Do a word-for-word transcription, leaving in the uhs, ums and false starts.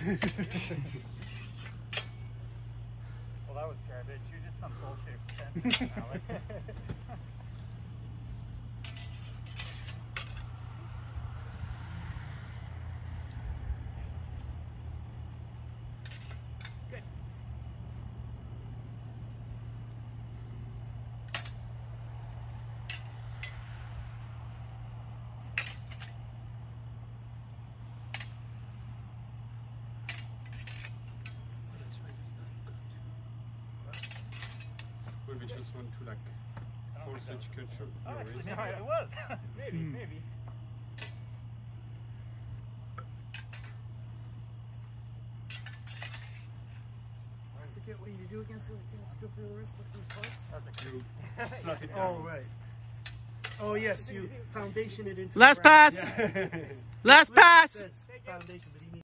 Well, that was garbage. You're just some bullshit pugnale. Good. We just want to like force the chicken short. Oh, actually, no, it was. maybe, mm. maybe. I forget what you do against the skill for the wrist. What's the response? That's a you slap it down. Oh, right. Oh, yes, you foundation it into Last pass! yeah. Last pass! Foundation, but he